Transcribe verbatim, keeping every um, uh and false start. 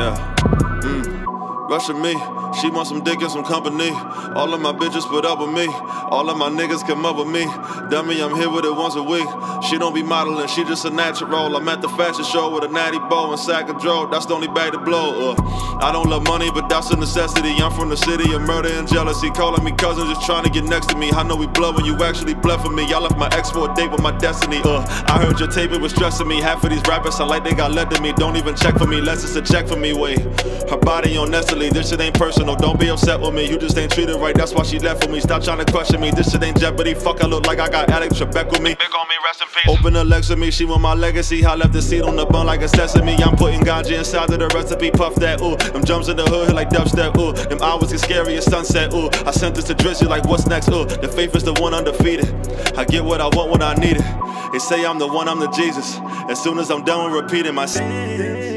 Yeah. Mm. Rushing me, she wants some dick and some company. All of my bitches put up with me. All of my niggas come up with me. Dummy, I'm here with it once a week. She don't be modeling, she just a natural. I'm at the fashion show with a natty bow and sack of dro. That's the only bag to blow. Uh, I don't love money, but that's a necessity. I'm from the city of murder and jealousy. Calling me cousin, just trying to get next to me. I know we blood when you actually bled for me. Y'all left my ex for a date with my destiny. Uh, I heard your tape, it was stressing me. Half of these rappers sound like they got led to me. Don't even check for me, less it's a check for me. Wait, her body on Nestle, this shit ain't personal. Don't be upset with me, you just ain't treated right. That's why she left with me. Stop trying to question me. This shit ain't Jeopardy. Fuck, I look like I got Alex Trebek with me. Big on me, rest in peace. Open the legs with me, she want my legacy. I left the seed on the bun like a sesame. I'm putting ganja inside of the recipe. Puff that, ooh. Them jumps in the hood like dubstep, ooh. Them hours get scary as sunset, ooh. I sent this to Drizzy like what's next, ooh. The faith is the one undefeated. I get what I want when I need it. They say I'm the one, I'm the Jesus. As soon as I'm done with repeating my